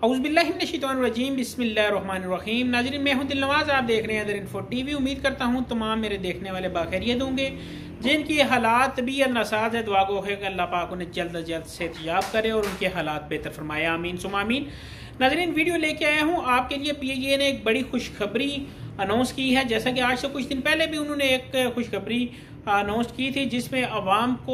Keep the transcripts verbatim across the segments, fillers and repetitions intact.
औज़ुबिल्लाहिमिनश्शैतानिर्रजीम बिस्मिल्लाहिर्रहमानिर्रहीम। नाज़रीन, मैं हूं दिलनवाज, आप देख रहे हैं दर इन्फो टीवी। उम्मीद करता हूं तमाम मेरे देखने वाले बाखैरियत होंगे। जिनकी हालात भी नासाज है, दुआ गो है कि अल्लाह पाक उन्हें जल्द अज जल्द सेहतयाब करे और उनके हालात बेहतर फरमाए, आमीन सुम आमीन। नाज़रीन, वीडियो लेके आया हूँ आपके लिए। पी आई ए ने एक बड़ी खुशखबरी अनाउंस की है। जैसा कि आज से कुछ दिन पहले भी उन्होंने एक खुशखबरी अनाउंस की थी, जिसमें अवाम को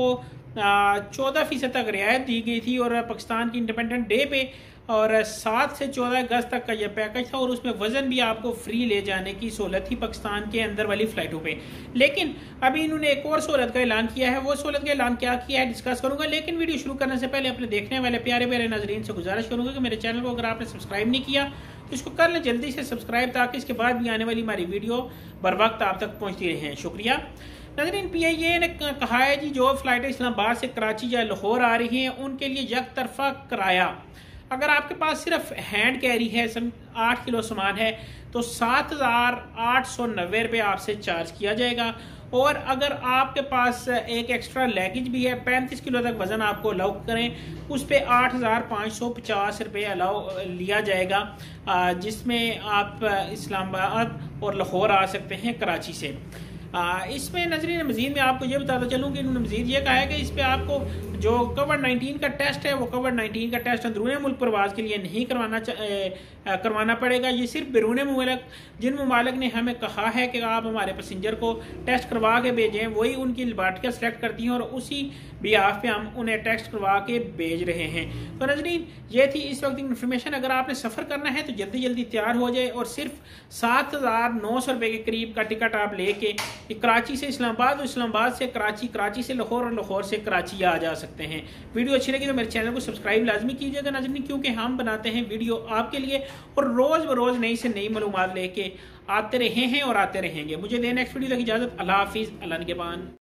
चौदह फीसद तक रियायत दी गई थी और पाकिस्तान की इंडिपेंडेंट डे पे और सात से चौदह अगस्त तक का यह पैकेज था और उसमें वजन भी आपको फ्री ले जाने की सहूलत थी पाकिस्तान के अंदर वाली फ्लाइटों पे। लेकिन अभी इन्होंने एक और सहूलत का ऐलान किया है। वो सहूलत का ऐलान क्या किया है डिस्कस करूंगा। लेकिन वीडियो शुरू करने से पहले अपने देखने वाले प्यारे प्यारे नाजरीन से गुजारिश करूंगा कि मेरे चैनल को अगर आपने सब्सक्राइब नहीं किया तो इसको कर लें जल्दी से सब्सक्राइब, ताकि इसके बाद भी आने वाली हमारी वीडियो बर वक्त आप तक पहुँचती रहे। शुक्रिया। नाज़रीन, पी आई ए ने कहा है जी, जो फ्लाइटें इस्लामाबाद से कराची या लाहौर आ रही हैं उनके लिए यक तरफा किराया, अगर आपके पास सिर्फ हैंड कैरी है, आठ किलो सामान है, तो सात हज़ार आठ सौ नब्बे रुपये आपसे चार्ज किया जाएगा। और अगर आपके पास एक एक्स्ट्रा लगेज भी है, पैंतीस किलो तक वजन आपको अलाउ करें, उस पर आठ हज़ार पाँच सौ पचास रुपये अलाउ लिया जाएगा, जिसमें आप इस्लामाबाद और लाहौर आ सकते हैं कराची से। आ, इसमें नजरीन मजीद में आपको ये बताता चलूँ कि इन्होंने मजीद ये कहा है कि इस पर आपको जो कोविड नाइन्टीन का टेस्ट है, वो कोविड नाइन्टीन का टेस्ट अंदरूनी मुल्क प्रवास के लिए नहीं करवाना करवाना पड़ेगा। ये सिर्फ बैरून मुल्क, जिन ममालिक ने हमें कहा है कि आप हमारे पैसेंजर को टेस्ट करवा के भेजें, वही उनकी लेबॉरेटरी सेलेक्ट करती हैं और उसी बिहाफ पे हम उन्हें टेस्ट करवा के भेज रहे हैं। तो नजरीन, ये थी इस वक्त इन्फॉर्मेशन। अगर आपने सफ़र करना है तो जल्दी जल्दी तैयार हो जाए और सिर्फ सात हज़ार नौ सौ रुपये के करीब का टिकट आप लेके कराची से इस्लामाबाद और इस्लामाबाद से कराची, कराची से लाहौर और लाहौर से कराची आ जा सकते हैं। वीडियो अच्छी लगी तो मेरे चैनल को सब्सक्राइब लाजमी कीजिएगा नाज़रीन, क्योंकि हम बनाते हैं वीडियो आपके लिए और रोज़ ब रोज़ नई से नई मालूमात लेके आते रहे हैं और आते रहेंगे। मुझे दे नेक्स्ट वीडियो तक इजाज़त। अल्लाह हाफिज़, अल्लाह निगहबान।